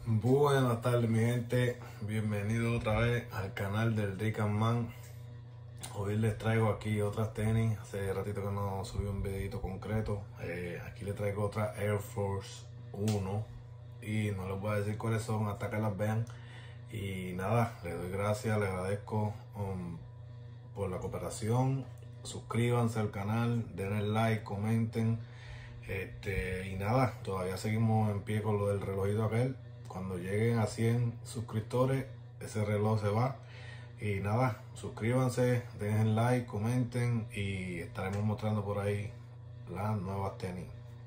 Buenas tardes mi gente, bienvenido otra vez al canal del Rick and Man. Hoy les traigo aquí otras tenis, hace ratito que no subí un videito concreto. Aquí les traigo otra Air Force 1 y no les voy a decir cuáles son hasta que las vean. Y nada, les doy gracias, les agradezco por la cooperación. Suscríbanse al canal, denle like, comenten. Y nada, todavía seguimos en pie con lo del relojito aquel. Cuando lleguen a 100 suscriptores, ese reloj se va. Y nada, suscríbanse, dejen like, comenten y estaremos mostrando por ahí las nuevas tenis.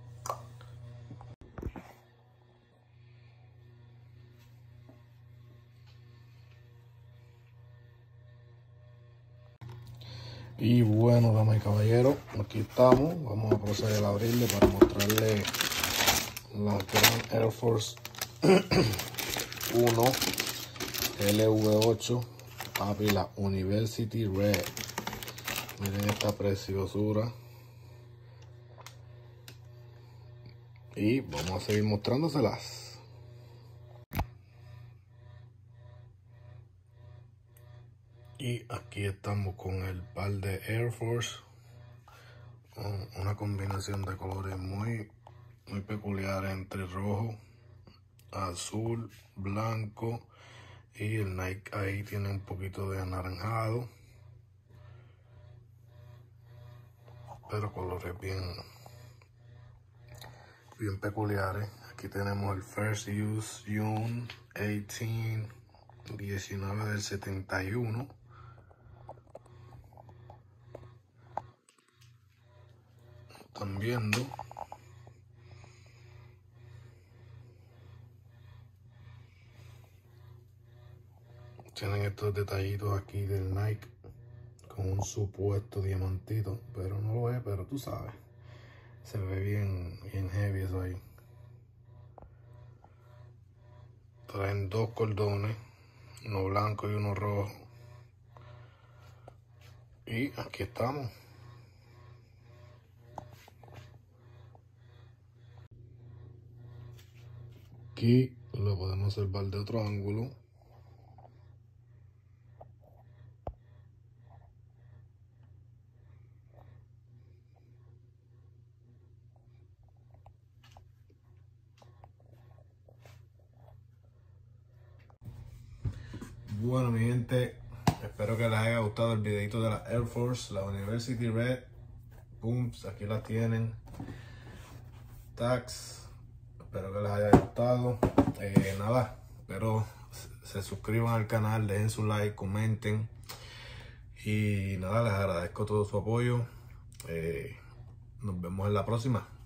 Y bueno, damas y caballeros, aquí estamos. Vamos a proceder a abrirle para mostrarle la gran Air Force 1 LV8, papi, la University Red. Miren esta preciosura. Y vamos a seguir mostrándoselas. Y aquí estamos con el par de Air Force, con una combinación de colores muy peculiar entre rojo, azul, blanco, y el Nike ahí tiene un poquito de anaranjado, pero colores bien peculiares. Aquí tenemos el First Use June 19 del 71. Están viendo. Tienen estos detallitos aquí del Nike con un supuesto diamantito, pero no lo es, pero tú sabes. Se ve bien heavy eso ahí. Traen dos cordones, uno blanco y uno rojo. Y aquí estamos. Aquí lo podemos observar de otro ángulo. Bueno mi gente, espero que les haya gustado el videito de la Air Force, la University Red. Pumps, aquí la tienen. Tags. Espero que les haya gustado. Nada, espero se suscriban al canal, dejen su like, comenten. Y nada, les agradezco todo su apoyo. Nos vemos en la próxima.